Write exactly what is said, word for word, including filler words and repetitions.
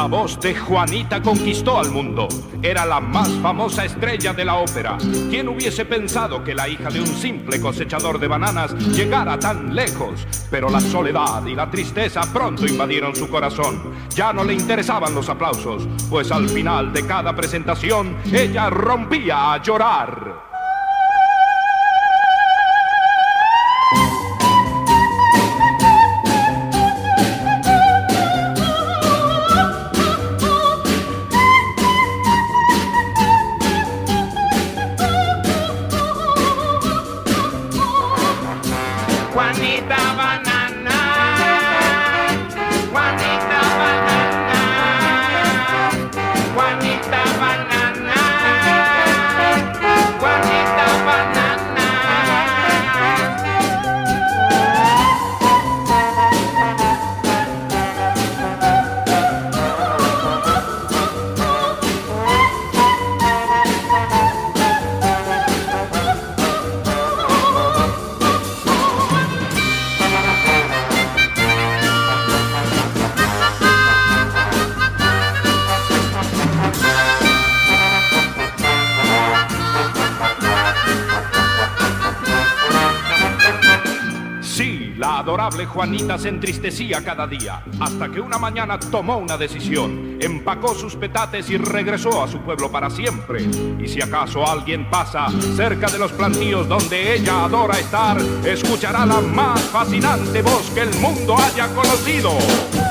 La voz de Juanita conquistó al mundo. Era la más famosa estrella de la ópera. ¿Quién hubiese pensado que la hija de un simple cosechador de bananas llegara tan lejos? Pero la soledad y la tristeza pronto invadieron su corazón. Ya no le interesaban los aplausos, pues al final de cada presentación ella rompía a llorar. Juanita banana, Juanita banana, Juanita banana, Juanita banana. La adorable Juanita se entristecía cada día, hasta que una mañana tomó una decisión. Empacó sus petates y regresó a su pueblo para siempre. Y si acaso alguien pasa cerca de los plantíos donde ella adora estar, escuchará la más fascinante voz que el mundo haya conocido.